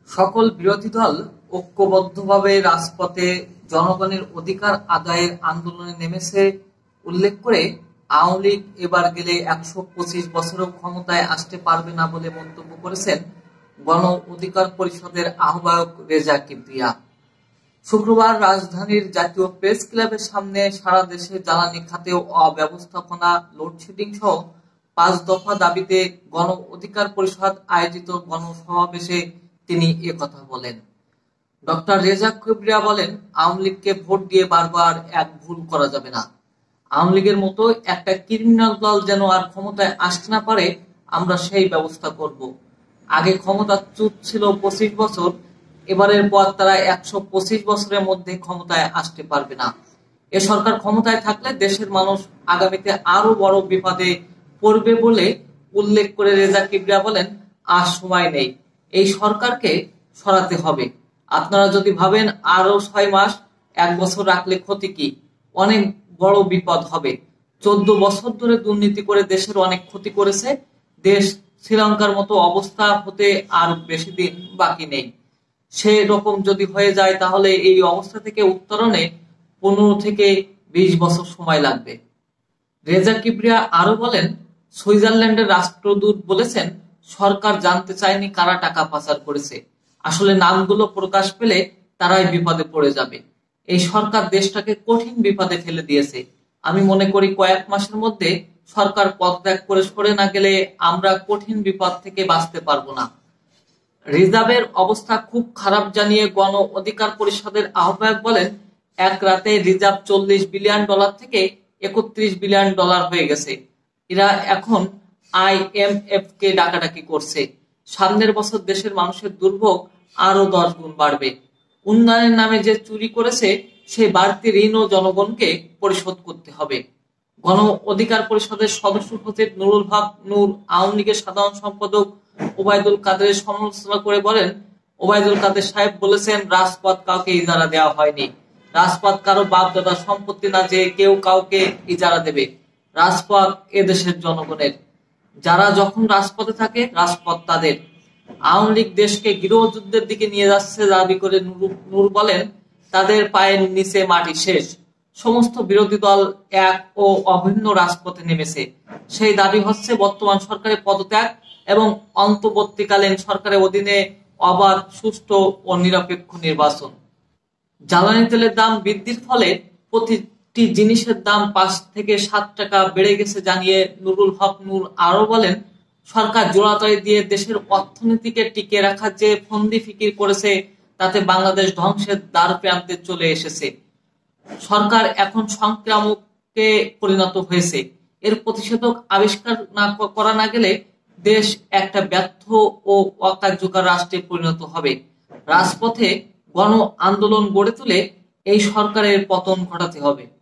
সকল বিরোধী দল ঐক্যবদ্ধভাবে রাজপথে জনগণের অধিকার আদায়ের আন্দোলনে নেমেছে উল্লেখ করে আওয়ামী লীগ এবার গেলে ১২৫ বছরেও ক্ষমতায় আসতে পারবে না বলে মন্তব্য করেছেন গণ অধিকার পরিষদের আহ্বায়ক রেজা কিবরিয়া। শুক্রবার রাজধানীর জাতীয় প্রেস ক্লাবের সামনে সারা দেশে জ্বালানি খাতেও অব্যবস্থাপনা, লোডশেডিং সহ ৫ দফা দাবিতে গণ অধিকার পরিষদ আয়োজিত গণসমাবেশে তিনি একথা বলেন। ডক্টর রেজা কিবরিয়া বলেন, আওয়ামী লীগকে ভোট দিয়ে বারবার এক ভুল করা যাবে না। আওয়ামী লীগের মতো একটা ক্রিমিনাল দল যেন আর ক্ষমতায় আসতে না পারে, আমরা সেই ব্যবস্থা করব। আগে ক্ষমতাচ্যুত ছিল ২৫ বছর, এবারের পর তারা ১২৫ বছরের মধ্যে ক্ষমতায় আসতে পারবে না। এ সরকার ক্ষমতায় থাকলে দেশের মানুষ আগামীতে আরো বড় বিপদে পড়বে বলে উল্লেখ করে রেজা কিবরিয়া বলেন, আর সময় নেই, এই সরকারকে সরাতে হবে। আপনারা যদি ভাবেন আরো ৬ মাস ১ বছর রাখলে ক্ষতি কি, অনেক বড় বিপদ হবে। ১৪ বছর ধরে দুর্নীতি করে দেশের অনেক ক্ষতি করেছে। দেশ শ্রীলঙ্কার মতো অবস্থা হতে আর বেশি দিন বাকি নেই। সে রকম যদি হয়ে যায় তাহলে এই অবস্থা থেকে উত্তরণে ১৫ থেকে ২০ বছর সময় লাগবে। রেজা কিবরিয়া আরো বলেন, সুইজারল্যান্ডের রাষ্ট্রদূত বলেছেন, সরকার জানতে চায়নি কারা টাকা পাচার করেছে। আসলে নামগুলো প্রকাশ পেলে তারাই বিপদে পড়ে যাবে। এই সরকার দেশটাকে কঠিন বিপদে ফেলে দিয়েছে। আমি মনে করি কয়েক মাসের মধ্যে সরকার পদত্যাগ করে সরে না গেলে আমরা কঠিন বিপদ থেকে বাঁচতে পারবো না। রিজার্ভের অবস্থা খুব খারাপ জানিয়ে গণ অধিকার পরিষদের আহ্বায়ক বলেন, এক রাতে রিজার্ভ $৪০ বিলিয়ন থেকে $৩১ বিলিয়ন হয়ে গেছে। এরা এখন IMF কে ডাকাডাকি করছে। সামনের বছর দেশের মানুষের দুর্ভোগ আরো ১০ গুণ বাড়বে। উন্নয়নের নামে যে চুরি করেছে সেই বাড়তি ঋণও জনগণকে পরিশোধ করতে হবে। গণ অধিকার পরিষদের সদস্য সচিব নুরুল হক নূর আওয়ামী লীগের সাধারণ সম্পাদক ওবায়দুল কাদেরের সমালোচনা করে বলেন, ওবায়দুল কাদের সাহেব বলেছেন, রাজপথ কাউকে ইজারা দেওয়া হয়নি। রাজপথ কারো বাপ দাদার সম্পত্তি না যে কেউ কাউকে ইজারা দেবে। রাজপথ এদেশের জনগণের। যারা যখন রাজপথে থাকে রাজপথ তাদের। আওয়ামী লীগ দেশকে গৃহযুদ্ধের দিকে নিয়ে যাচ্ছে দাবি করে নূর বলেন, তাদের পায়ের নিচে মাটি শেষ। সমস্ত বিরোধী দল এক ও অভিন্ন রাজপথে নেমেছে। সেই দাবি হচ্ছে বর্তমান সরকারের পদত্যাগ এবং অন্তর্বর্তীকালীন সরকারের অধীনে অবাধ, সুষ্ঠু ও নিরপেক্ষ নির্বাচন। জ্বালানি তেলের দাম বৃদ্ধির ফলে প্রতিটি জিনিসের দাম ৫ থেকে ৭ টাকা বেড়ে গেছে জানিয়ে নুরুল হক নূর আরো বলেন, সরকার জোড়াতালি দিয়ে দেশের অর্থনীতিকে টিকে রাখার যে ফন্দি ফিকির করেছে তাতে বাংলাদেশ ধ্বংসের দ্বার প্রান্তে চলে এসেছে। সরকার এখন সংক্রামকে পরিণত হয়েছে। এর প্রতিষেধক আবিষ্কার করা না গেলে দেশ একটা ব্যর্থ ও অকার্যকর রাষ্ট্রে পরিণত হবে। রাজপথে গণ আন্দোলন গড়ে তুলে এই সরকারের পতন ঘটাতে হবে।